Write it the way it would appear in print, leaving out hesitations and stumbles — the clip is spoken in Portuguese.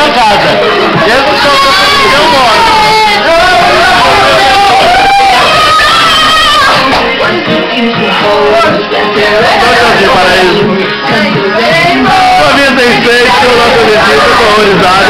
minha casa. E essa só que eu moro. Paraíso. 96, eu não acredito, eu tô horrorizado.